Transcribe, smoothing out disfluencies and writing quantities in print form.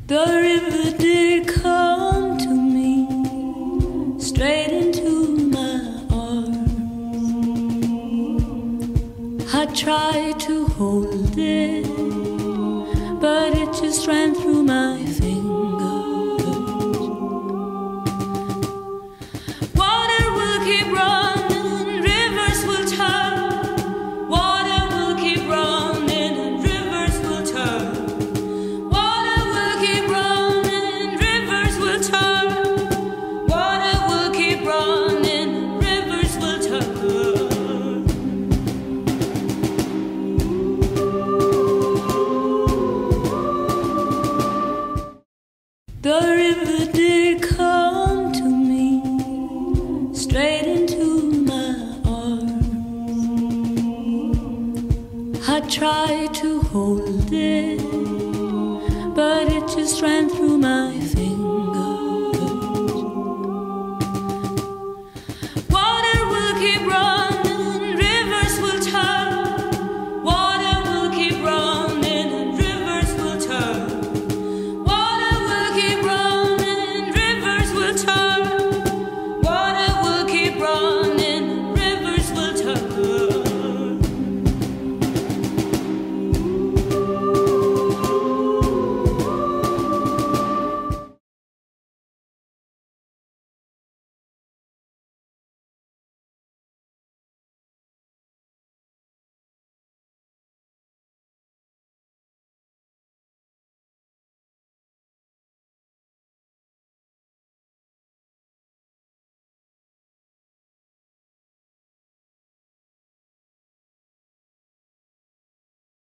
The river did come to me, straight into my arms. I tried to hold it, but it just ran through my fingers. Water will keep running, rivers will turn. Water will keep running and rivers will turn. Water will keep running, rivers will turn. Water will keep running, rivers will turn. The river did come to me, straight into my arms. I tried to hold it, but it just ran through my fingers.